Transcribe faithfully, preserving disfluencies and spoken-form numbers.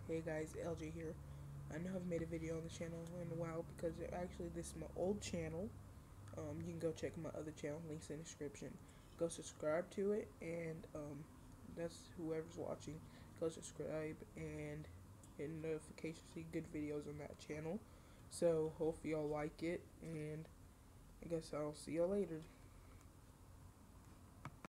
Hey guys, L J here. I know I've made a video on the channel in a while because actually this is my old channel. Um, you can go check my other channel, links in the description. Go subscribe to it, and um, that's whoever's watching. Go subscribe and hit notifications to see good videos on that channel. So hopefully y'all like it, and I guess I'll see y'all later.